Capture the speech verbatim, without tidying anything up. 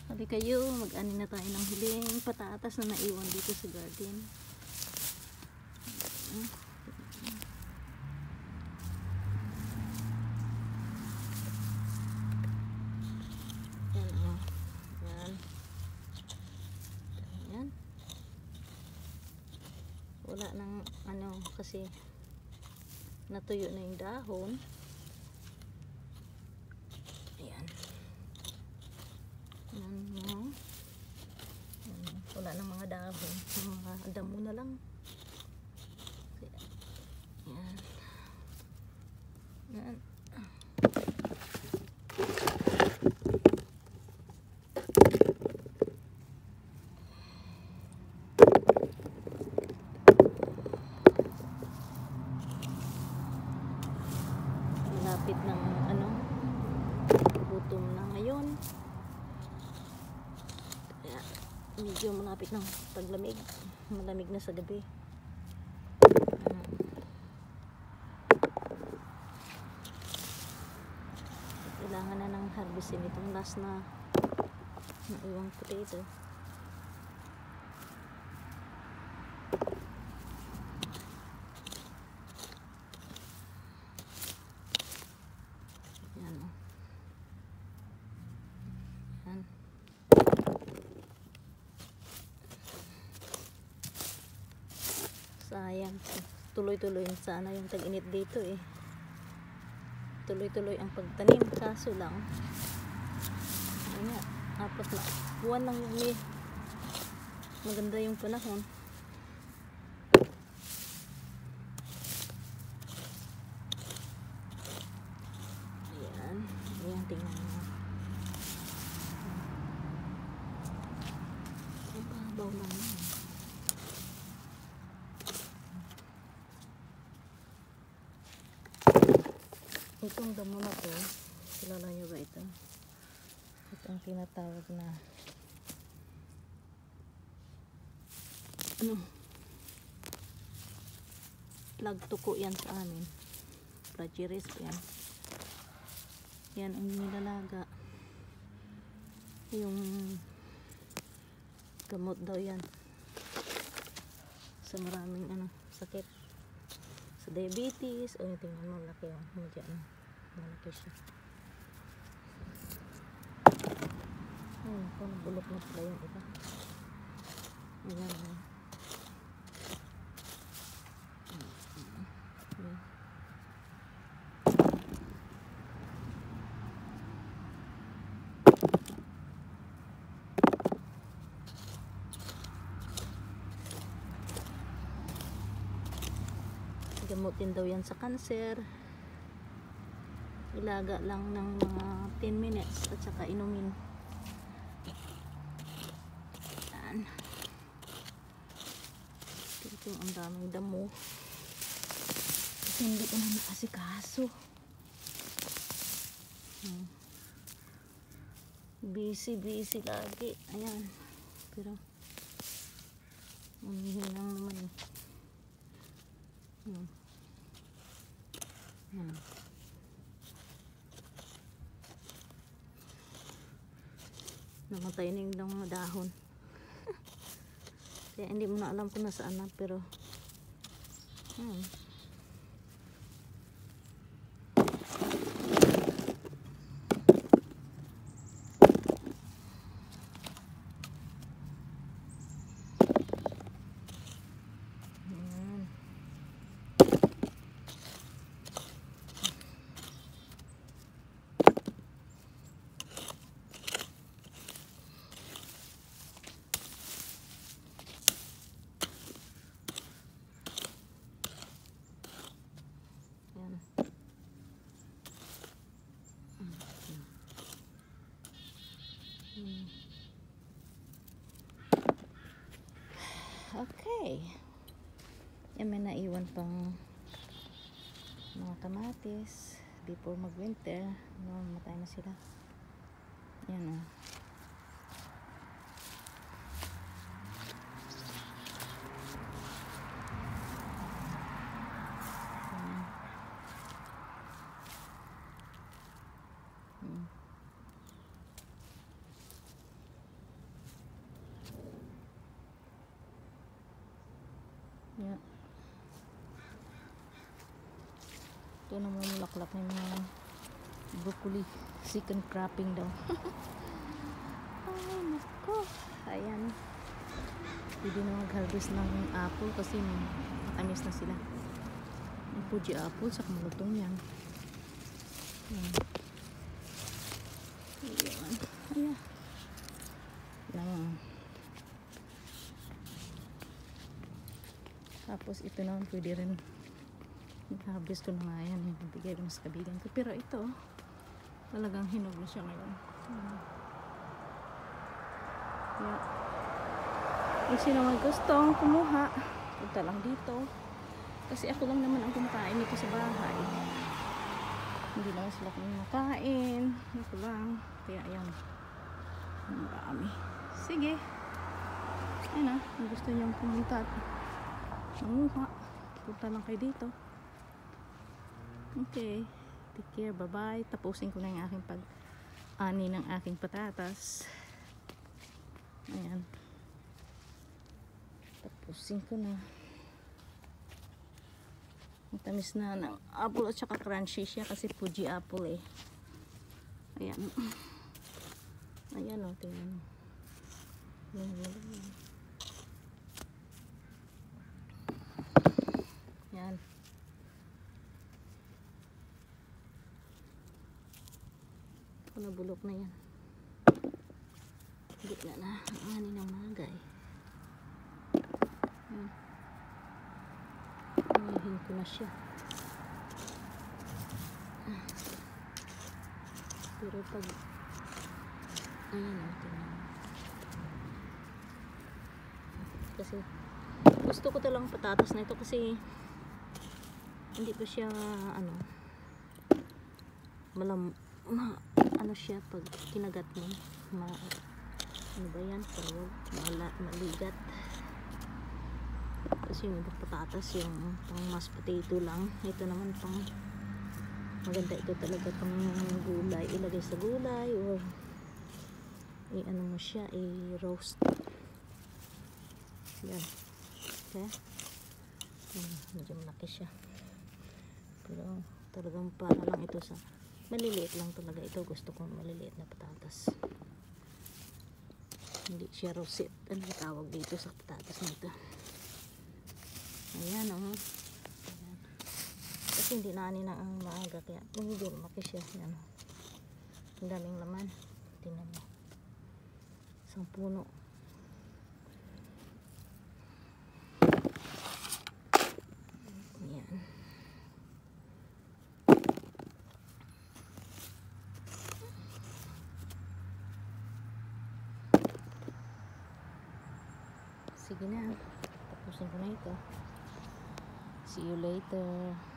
Sabi kayo, mag-ani na tayo ng huling patatas na naiwan dito sa garden. Yan o. Yan. Yan. Wala nang ano kasi natuyo na yung dahon. Ayan. Yan mo. Wala nang mga dahon. Mga damo na lang. Yan. Yan. Malapit ng ano, gutom na ngayon. Kaya medyo malapit ng paglamig. Malamig na sa gabi. Kailangan na ng harvestin itong last na naiwang potato. Yan o. Yan. Sayang. Tuloy-tuloy sana yung tag-init dito eh. Tuloy-tuloy ang pagtanim. Kaso lang, ayun nga, apat na buwan lang yung eh. Maganda yung panahon. Ayan. Ayan, tingnan mo. Ang babaw lang yun. Itong damo na to, kilala nyo ba ito? Ito ang tinatawag na ano, lag tuko yan sa amin. Plagiaris yan. Yan ang nilalaga. Yung gamot daw yan sa maraming ano, sakit. Sa diabetes, o yung tingnan mo, laki yung mo dyan. Malaki siya. Ayun, kung bulok na pala yung iba. Ayan, ayan. Ayan. Gamutin daw yan sa cancer. Ilaga lang ng mga ten minutes at saka inumin. Yan. Ito ang daming damo. Kasi hindi ko na nakasikaso. Hmm. Busy, busy lagi. Ayan. Pero umihin lang naman eh. Hmm. Hmm. Namatay na yung mga dahon. Kaya hindi mo na alam kung nasaan na, pero hmm. Okay. Yan, may naiwan pang mga kamatis before mag-winter. No, matay na sila. Yan o. Ito namumulaklak ng mga broccoli. Second cropping daw. Ay, nako. Ayan. Pwede na mag-harvest ng apple kasi matamis na sila. Yung Fuji apple, saka malutong yan. Ayan. Ayan. Ayan. Ayan. Tapos ito naman pwede rin harvest ko na nga yan. Bigay ko na sa kabigan ko. Pero ito, talagang hinog na siya ngayon. Hmm. Yeah. Kung sino man gustong kumuha, punta lang dito. Kasi ako lang naman ang kumakain dito sa bahay. Hindi naman sila kumakain. Ako lang. Kaya ayan. Marami. Sige. Ayun na. Kung gusto niyong pumunta at manguha, punta lang kayo dito. Okay. Take care. Bye-bye. Tapusin ko na yung aking pag-ani ng aking patatas. Ayan. Tapusin ko na. Matamis na ng apple at saka crunchy siya kasi Fuji apple eh. Ayan. Ayan o. Tingnan. Ayan. Kung nabulok na yan. Hindi na na. Ang ani ng magay. Hmm. Umihin ko na siya. Pero pag ayan o. Tingnan. Kasi gusto ko talang patatas na ito kasi hindi pa siya ano malam ma, ano siya pag kinagat mo ma, ano ba yan tawag Mala, maligat kasi yung ibang patatas yung pang mashed potato lang, ito naman pang maganda ito talaga pang gulay, ilagay sa gulay or i ano mo siya i roast yan okay. Hmm, medyo malaki siya pero talagang para lang ito sa maliliit lang talaga ito, gusto kong maliliit na patatas, hindi siya roset, ano tawag dito sa patatas nito. Ayan o oh. Ayan. Kasi hindi nani na ang maaga kaya medyo lumaki siya. Ayan. Ang daming laman, tingnan mo, isang puno. Sige na, tapusin ko na ito. See you later.